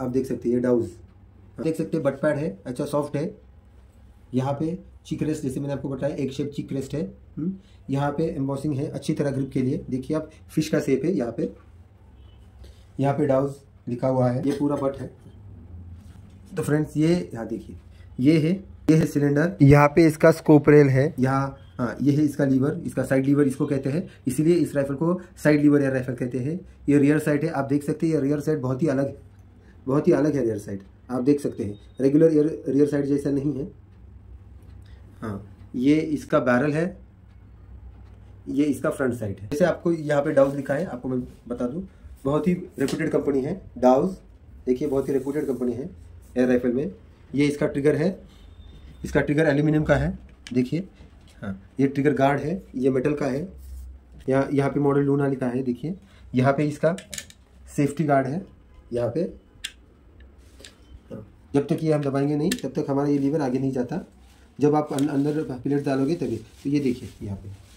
आप देख सकते हैं, ये डाउज देख सकते हैं, बट पैड है, अच्छा सॉफ्ट है। यहाँ पे चिक रेस्ट, जैसे मैंने आपको बताया एक शेप चिक रेस्ट है। यहाँ पे एम्बॉसिंग है अच्छी तरह ग्रिप के लिए, देखिए आप फिश का शेप है। यहाँ पे डाउज लिखा हुआ है, ये पूरा बट है। तो फ्रेंड्स ये यहाँ देखिए, ये है सिलेंडर, यहाँ पे इसका स्कोप रेल है, यहाँ हाँ ये है इसका लीवर, इसका साइड लीवर इसको कहते हैं, इसीलिए इस राइफल को साइड लीवर एयर राइफल कहते हैं। ये रियर साइड है, आप देख सकते हैं, ये रियर साइड बहुत ही अलग है रियर साइड, आप देख सकते हैं रेगुलर रियर साइड जैसा नहीं है। हाँ ये इसका बैरल है, ये इसका फ्रंट साइड है। जैसे आपको यहाँ पे डाउज लिखा है, आपको मैं बता दूँ, बहुत ही रेप्यूटेड कंपनी है डाउज, देखिए बहुत ही रेप्यूटेड कंपनी है एयर राइफल में। ये इसका ट्रिगर है, इसका ट्रिगर एल्यूमिनियम का है, देखिए हाँ ये ट्रिगर गार्ड है, ये मेटल का है। यहाँ पे मॉडल लूना लिखा है, देखिए यहाँ पे इसका सेफ्टी गार्ड है। यहाँ पे जब तक ये हम दबाएंगे नहीं तब तक हमारा ये लीवर आगे नहीं जाता, जब आप अंदर प्लेट डालोगे तभी। तो ये देखिए यहाँ पे